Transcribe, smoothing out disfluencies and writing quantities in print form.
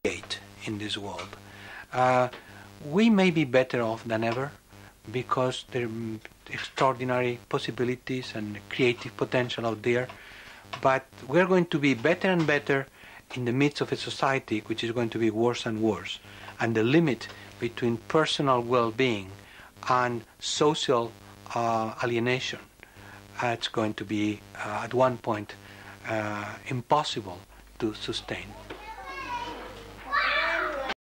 in this world. We may be better off than ever because there are extraordinary possibilities and creative potential out there, but we're going to be better and better in the midst of a society which is going to be worse and worse, and the limit between personal well-being and social alienation, it's going to be at one point impossible to sustain.